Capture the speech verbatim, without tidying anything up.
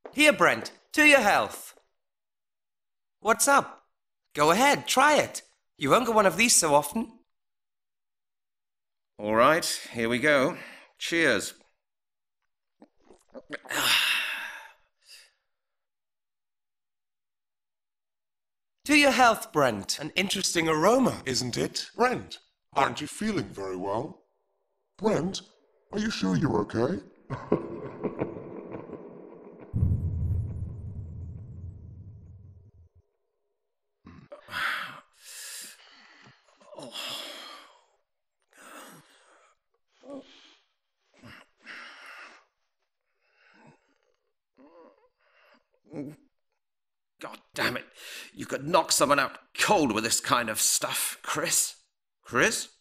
Here, Brent, to your health. What's up? Go ahead, try it. You won't get one of these so often. All right, here we go. Cheers. To your health, Brent. An interesting aroma, Isn't it? Brent, aren't you feeling very well? Brent, are you sure you're okay? God damn it. You could knock someone out cold with this kind of stuff, Chris. Chris?